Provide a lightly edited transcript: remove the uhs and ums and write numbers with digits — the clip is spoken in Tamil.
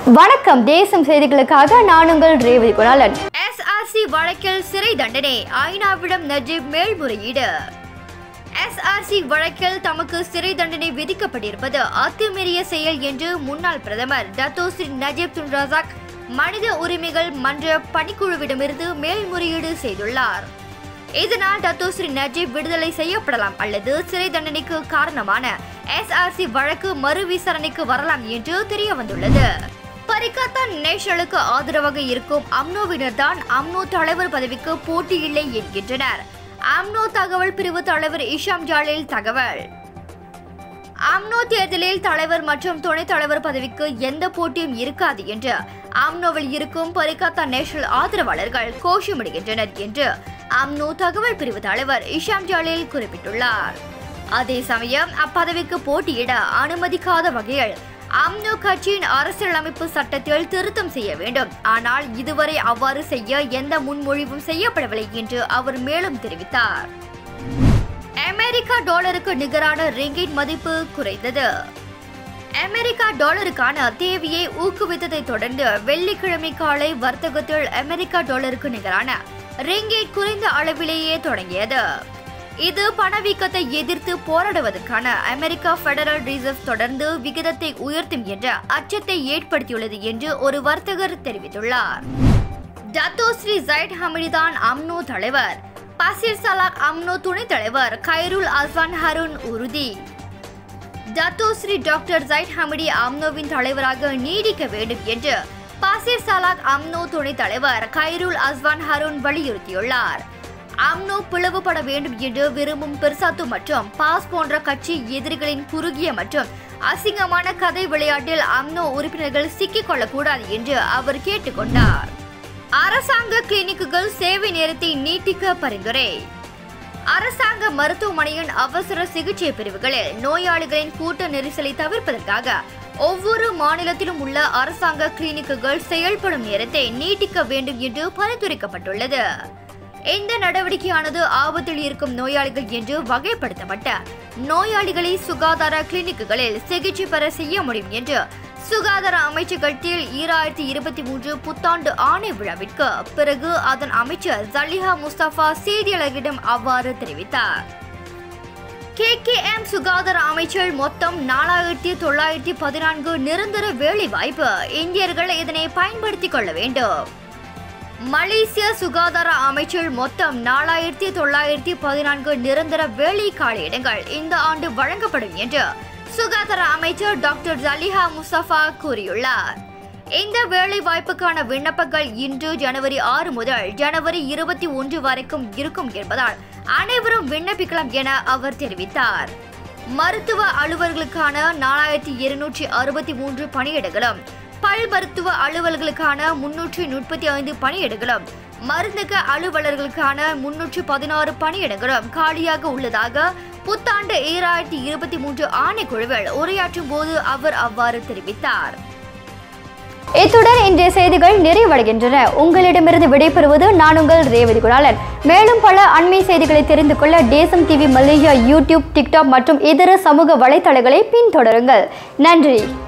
வணக்கம் தேசம் செய்திகளுக்காக நான் உங்கள் ரேவதி குணாலன். SRC வழக்கில் சிறை தண்டனை, ஐநாவிடம் நஜீப் மேல்முறையீடு. SRC வழக்கில் தமக்கு சிறை தண்டனை விதிக்கப்பட்டிருப்பது அத்துமீறிய செயல் என்று முன்னாள் பிரதமர் டத்தோஸ்ரீ நஜீப் துன் ரசாக் மனித உரிமைகள் மன்ற பணிக்குழுவிடமிருந்து மேல்முறையீடு செய்துள்ளார். இதனால் டத்தோஸ்ரீ நஜீப் விடுதலை செய்யப்படலாம் அல்லது சிறை தண்டனைக்கு காரணமான SRC வழக்கு மறு விசாரணைக்கு வரலாம் என்று தெரிய வந்துள்ளது. பரிகாத்தான் நேஷனலுக்கு ஆதரவாக இருக்கும் அம்னோவினர் தான் அம்னோ தலைவர் பதவிக்கு போட்டியில்லை என்கின்றனர். அம்னோ தகவல் பிரிவு தலைவர் இஷாம் ஜாலில் தகவல். அம்னோ தேர்தலில் தலைவர் மற்றும் துணைத் தலைவர் பதவிக்கு எந்த போட்டியும் இருக்காது என்று அம்னோவில் இருக்கும் பரிகாத்தான் நேஷனல் ஆதரவாளர்கள் கோஷமிடுகின்றனர் என்று அம்னோ தகவல் பிரிவு தலைவர் இஷாம் ஜாலில் குறிப்பிட்டுள்ளார். அதே சமயம் அப்பதவிக்கு போட்டியிட அனுமதிக்காத வகையில் அம்னோ கட்சியின் அரசியலமைப்பு சட்டத்தில் திருத்தம் செய்ய வேண்டும். ஆனால் இதுவரை அவ்வாறு செய்ய எந்த முன்மொழிவும் செய்யப்படவில்லை என்று அவர் மேலும் தெரிவித்தார். அமெரிக்கா டாலருக்கு நிகரான ரிங்கிட் மதிப்பு குறைந்தது. அமெரிக்கா டாலருக்கான தேவையை ஊக்குவித்ததை தொடர்ந்து வெள்ளிக்கிழமை காலை வர்த்தகத்தில் அமெரிக்கா டாலருக்கு நிகரான ரிங்கிட் குறைந்த அளவிலேயே தொடங்கியது. இது பணவீக்கத்தை எதிர்த்து போராடுவதற்கான அமெரிக்கா பெடரல் ரிசர்வ் தொடர்ந்து விகிதத்தை உயர்த்தும் என்ற அச்சத்தை ஏற்படுத்தியுள்ளது என்று ஒரு வர்த்தகர் தெரிவித்துள்ளார். டத்தோஸ்ரீ ஜைட் ஹமிடி தான் அம்னோ தலைவர். பசிர் சலாக் அம்னோ துணைத் தலைவர் கைருல் அஸ்வான் ஹருன் உறுதி. டத்தோஸ்ரீ டாக்டர் ஜைட் ஹமிடி அம்னோவின் தலைவராக நீடிக்க வேண்டும் என்று பசிர் சலாக் அம்னோ துணைத் தலைவர் கைருல் அஸ்வான் ஹருன் வலியுறுத்தியுள்ளார். அம்னோ பிளவுபட வேண்டும் என்று விரும்பும் பெர்சாத்து மற்றும் பாஸ் போன்ற கட்சி எதிரிகளின் குறுகிய மற்றும் அசிங்கமான கதை விளையாட்டில் அம்னோ உறுப்பினர்கள் சிக்கிக் கொள்ளக்கூடாது என்று அவர் கேட்டுக்கொண்டார். அரசாங்க கிளினிக்குகள் சேவை நேரத்தை நீட்டிக்க பரிந்துரை. அரசாங்க மருத்துவமனையின் அவசர சிகிச்சை பிரிவுகளில் நோயாளிகளின் கூட்ட நெரிசலை தவிர்ப்பதற்காக ஒவ்வொரு மாநிலத்திலும் உள்ள அரசாங்க கிளினிக்குகள் செயல்படும் நேரத்தை நீட்டிக்க வேண்டும் என்று பரிந்துரைக்கப்பட்டுள்ளது. இந்த நடவடிக்கையானது ஆபத்தில் இருக்கும் நோயாளிகள் என்று வகைப்படுத்தப்பட்ட நோயாளிகளை சுகாதார கிளினிக்குகளில் சிகிச்சை பெற செய்ய முடியும் என்று சுகாதார அமைச்சகத்தில் 2023 புத்தாண்டு ஆணை விழாவிற்கு பிறகு அதன் அமைச்சர் ஜலிஹா முஸ்தபா செய்தியாளர்களிடம் அவ்வாறு தெரிவித்தார். KKM சுகாதார அமைச்சர் மொத்தம் 4914 நிரந்தர வேலை வாய்ப்பு. இந்தியர்கள் இதனை பயன்படுத்திக் கொள்ள வேண்டும். மலேசிய சுகாதார அமைச்சர் மொத்தம் 4914 நிரந்தர வேலை காலியிடங்கள் இந்த ஆண்டு வழங்கப்படும் என்று சுகாதார அமைச்சர் டாக்டர் ஜலிஹா முஸ்தபா கூறியுள்ளார். இந்த வேலை வாய்ப்புக்கான விண்ணப்பங்கள் இன்று ஜனவரி 6 முதல் ஜனவரி 21 வரைக்கும் இருக்கும் என்பதால் அனைவரும் விண்ணப்பிக்கலாம் என அவர் தெரிவித்தார். மருத்துவ அலுவலர்களுக்கான 4263 பணியிடங்களும், பல் மருத்துவ அலுவலர்களுக்கான 335 பணியிடங்களும், மருந்தக அலுவலர்களுக்கான 316 பணியிடங்களும் காலியாக உள்ளதாக புத்தாண்டு 2023 ஆணைக்குழுவில் உரையாற்றும் போது அவர் அவ்வாறு தெரிவித்தார். இத்துடன் இன்றைய செய்திகள் நிறைவடைகின்றன. உங்களிடமிருந்து விடைபெறுவது நான் உங்கள் ரேவதி குணாலன். மேலும் பல அண்மை செய்திகளை தெரிந்து கொள்ள தேசம் டிவி மலேசியா யூடியூப், டிக்டாக் மற்றும் இதர சமூக வலைத்தளங்களை பின்தொடருங்கள். நன்றி.